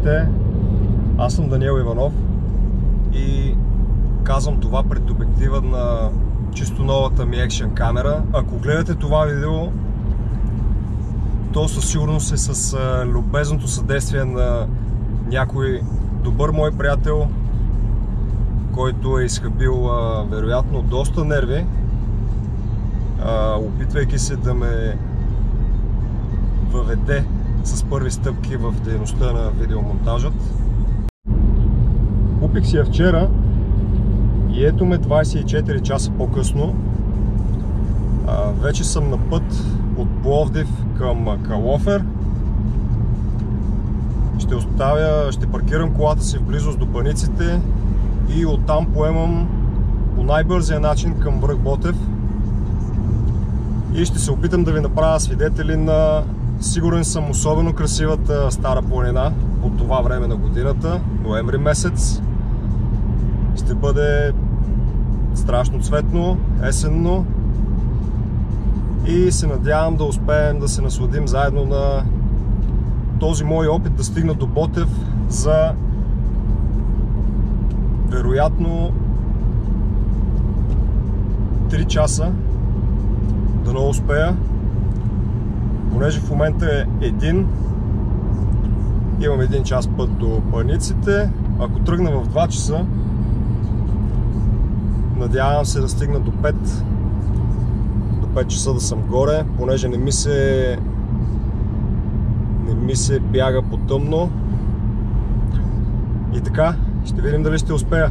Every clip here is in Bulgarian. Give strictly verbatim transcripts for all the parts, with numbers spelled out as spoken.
Здравейте, аз съм Даниел Иванов и казвам това пред обектива на чисто новата ми екшен камера. Ако гледате това видео, то със сигурност е с любезното съдействие на някой добър мой приятел, който е изхабил вероятно доста нерви, опитвайки се да ме въведе с първи стъпки в дейността на видеомонтажът. Купих си я вчера и ето ме двайсет и четири часа по-късно. Вече съм на път от Пловдив към Калофер. Ще оставя, ще паркирам колата си в близост до Баниците и оттам поемам по най-бързия начин към връх Ботев и ще се опитам да ви направя свидетели на, сигурен съм, особено красивата Стара планина по това време на годината, ноември месец. Ще бъде страшно цветно, есенно и се надявам да успеем да се насладим заедно на този мой опит да стигна до Ботев за вероятно три часа. Дано успея, понеже в момента е един, имам един час път до Баниците. Ако тръгна в два часа, надявам се да стигна до пет, до пет часа да съм горе, понеже не ми се не ми се бяга по тъмно. И така, ще видим дали ще успея.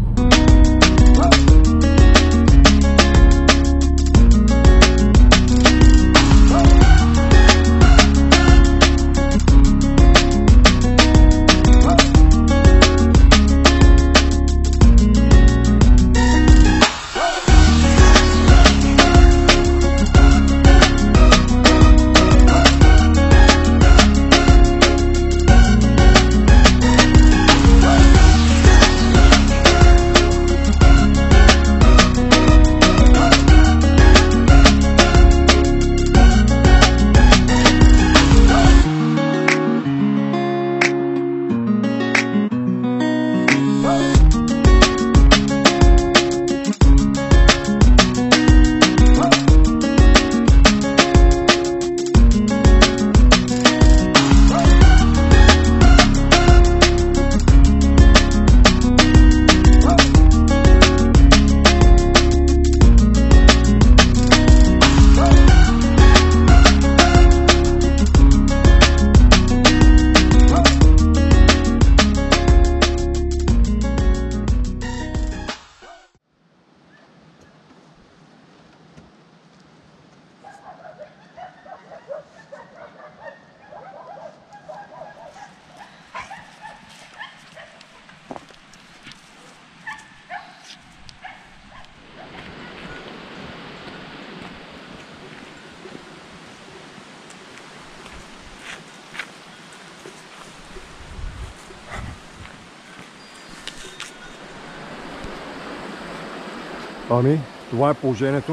Ами, това е положението.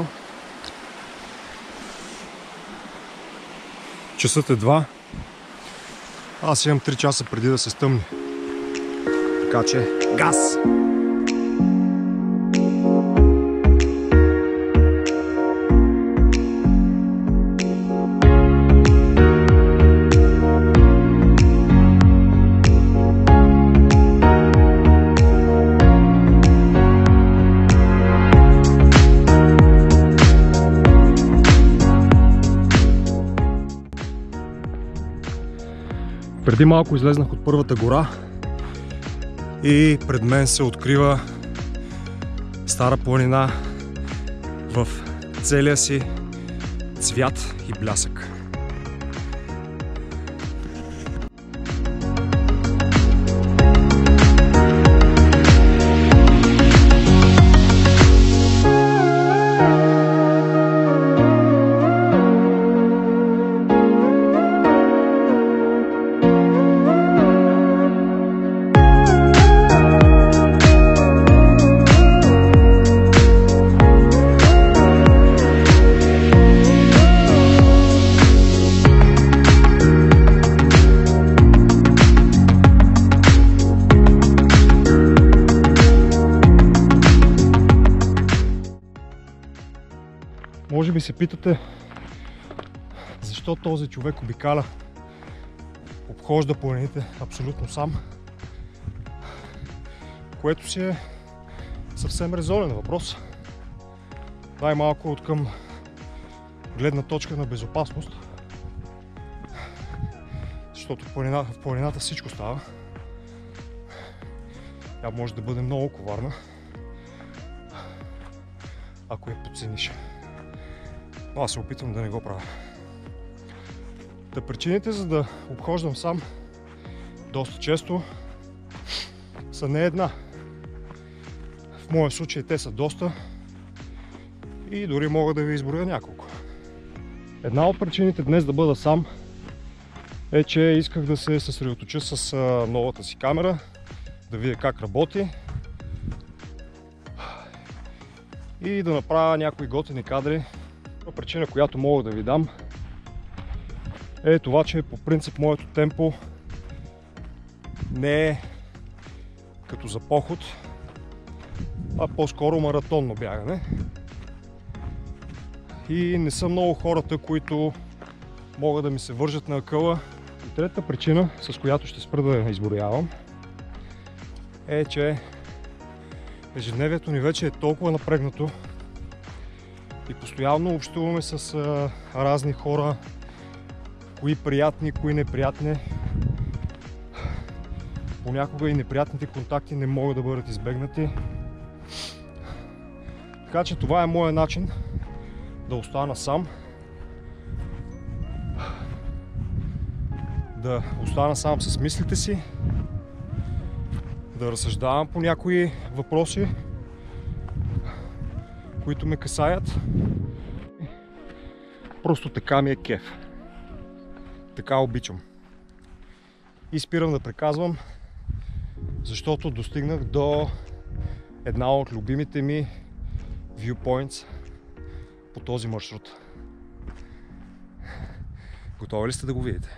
Часът е два. Аз имам три часа преди да се стъмне. Така че, газ! Преди малко излезнах от първата гора и пред мен се открива Стара планина в целия си цвят и блясък. Може би се питате защо този човек обикаля, обхожда планините абсолютно сам, което си е съвсем резонен въпрос. Най-малко от към гледна точка на безопасност, защото в планината, в планината всичко става. Тя може да бъде много коварна, ако я подцениш. Но аз се опитвам да не го правя. Та причините за да обхождам сам доста често са не една. В моя случай те са доста и дори мога да ви изброя няколко. Една от причините днес да бъда сам е, че исках да се съсредоточа с новата си камера, да видя как работи и да направя някои готини кадри. Причина, която мога да ви дам, е това, че по принцип моето темпо не е като за поход, а по-скоро маратонно бягане. И не са много хората, които могат да ми се вържат на акъла. И трета причина, с която ще спра да изброявам, е, че ежедневието ни вече е толкова напрегнато и постоянно общуваме с а, разни хора, кои приятни, кои неприятни. Понякога и неприятните контакти не могат да бъдат избегнати. Така че това е моят начин да остана сам. Да остана сам с мислите си, да разсъждавам по някои въпроси, които ме касаят. Просто така ми е кеф. Така обичам. И спирам да приказвам, защото достигнах до една от любимите ми viewpoints по този маршрут. Готови ли сте да го видите?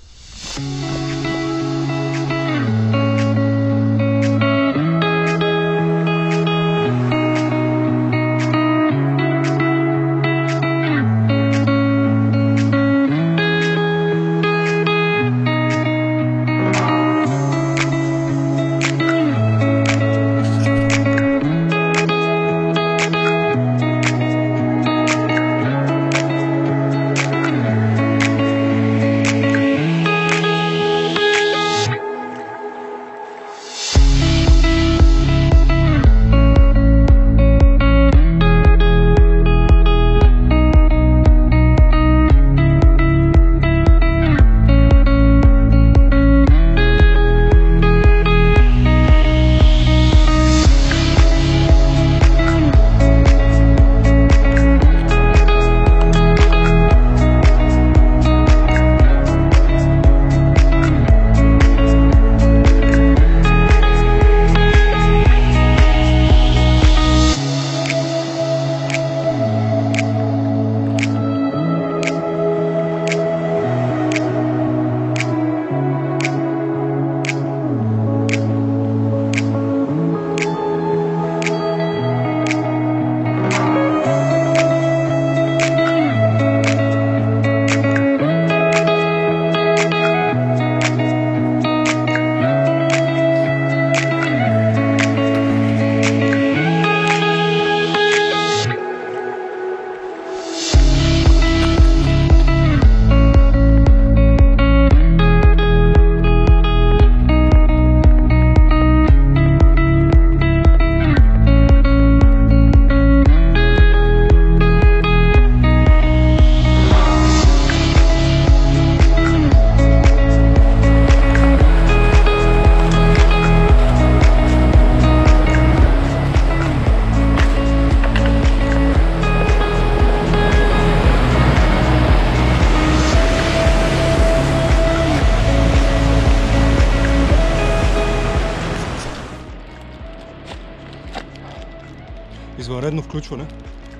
Извънредно включване.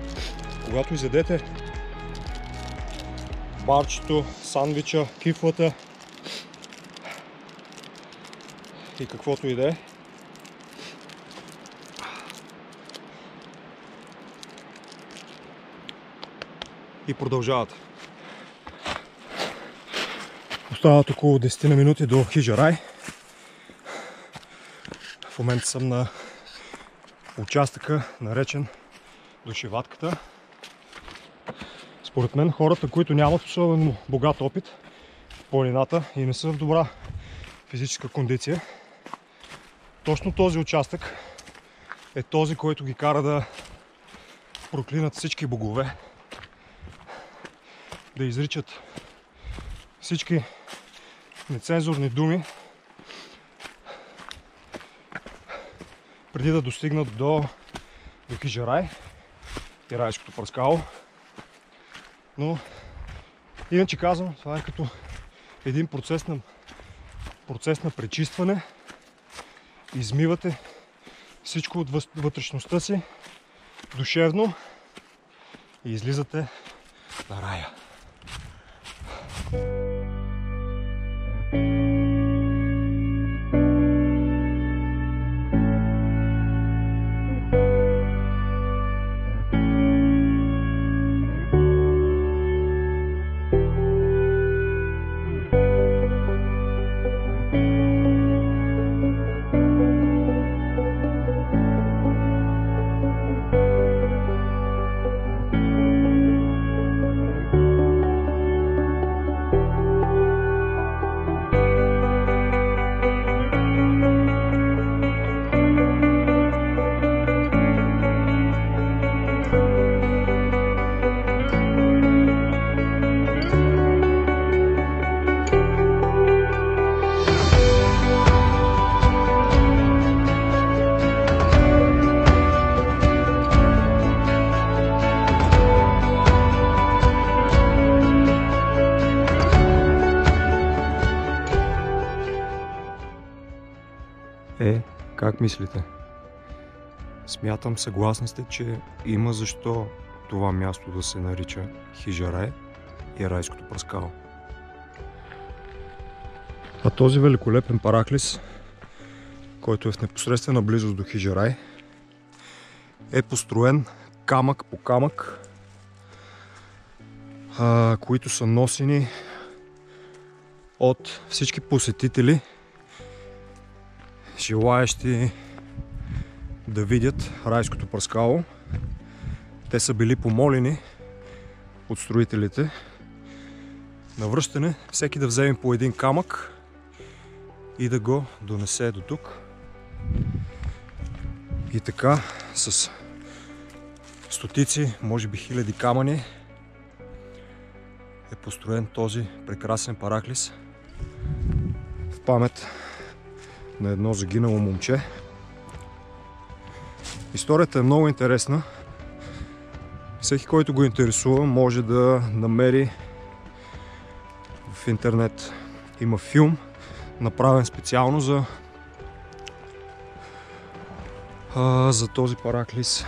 Когато изядете барчето, сандвича, кифлата и каквото и да е, и продължават. Остават около десет на минути до хижа рай. В момента съм на участъка, наречен Душеватката. Според мен хората, които нямат особено богат опит в планината и не са в добра физическа кондиция, точно този участък е този, който ги кара да проклинат всички богове, да изричат всички нецензурни думи, преди да достигнат до, до хижа рай и райското пръскало. Но иначе казвам, това е като един процес на, процес на пречистване. Измивате всичко от вътрешността си душевно и излизате на рая. Е, как мислите? Смятам, съгласни сте, че има защо това място да се нарича хижа рай и райското пръскало. А този великолепен параклис, който е в непосредствена близост до хижа рай, е построен камък по камък, а, които са носени от всички посетители, желаещи да видят райското пръскало. Те са били помолени от строителите на връщане всеки да вземе по един камък и да го донесе до тук. И така с стотици, може би хиляди камъни е построен този прекрасен параклис в памет на едно загинало момче. Историята е много интересна. Всеки, който го интересува, може да намери в интернет. Има филм, направен специално за, а, за този параклис.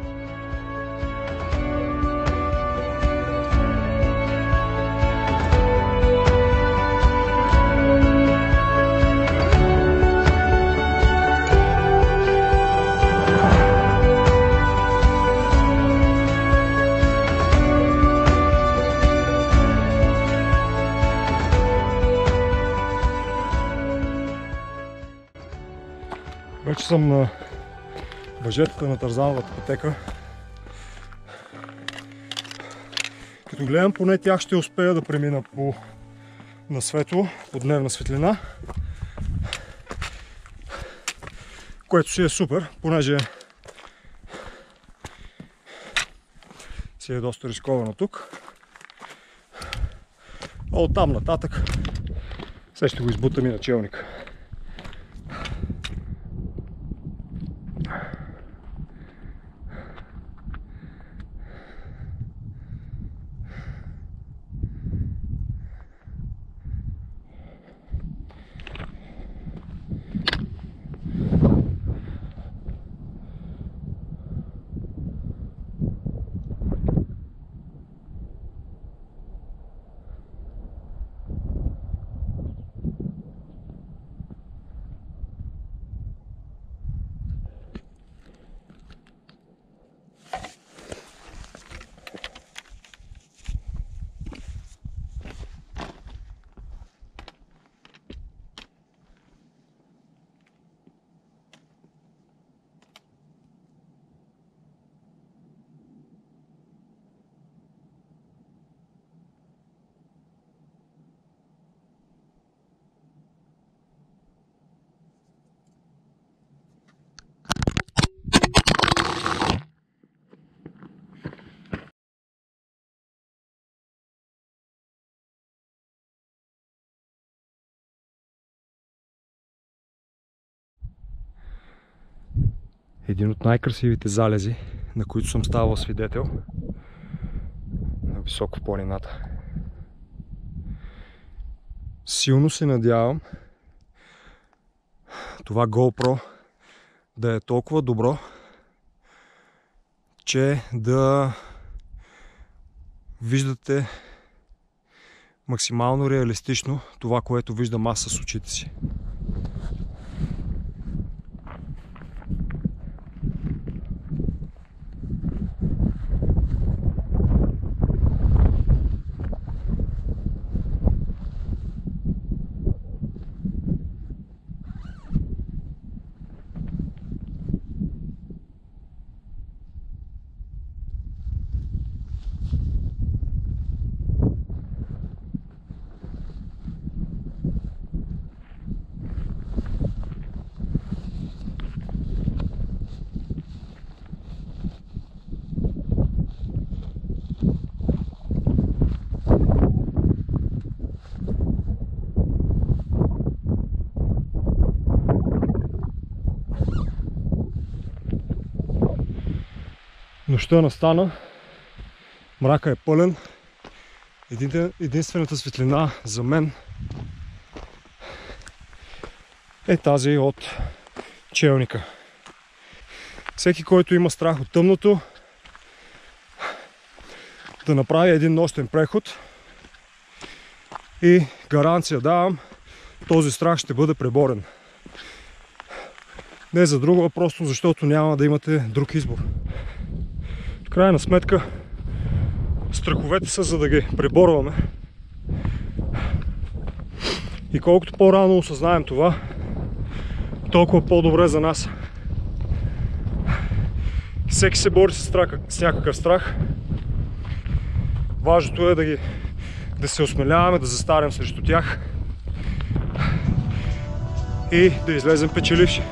Вече съм на въжетата на Тарзановата пътека. Като гледам, поне тях ще успея да премина по на светло, по дневна светлина. Което си е супер, понеже си е доста рисковано тук. А оттам нататък сега ще го избутам и началника. един от най-красивите залези, на които съм ставал свидетел на високо в планината. Силно се надявам това GoPro да е толкова добро, че да виждате максимално реалистично това, което виждам аз с очите си. Нощта настана, мрака е пълен. Единствената светлина за мен е тази от челника. Всеки, който има страх от тъмното, да направи един нощен преход и гаранция давам, този страх ще бъде преборен. Не за друго, а просто защото няма да имате друг избор. В крайна сметка, страховете са, за да ги преборваме. И колкото по-рано осъзнаем това, толкова по-добре за нас. Всеки се бори с, страх, с някакъв страх. Важното е да, ги, да се осмеляваме, да застарем срещу тях и да излезем печеливши.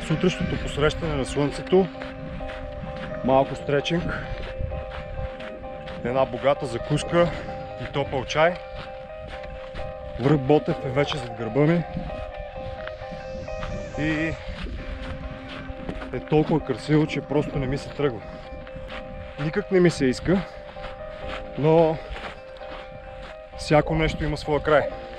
Сутрешното посрещане на слънцето, малко стречинг, една богата закуска и топъл чай. Връх Ботев е вече зад гърба ми и е толкова красиво, че просто не ми се тръгва. Никак не ми се иска, но всяко нещо има своя край.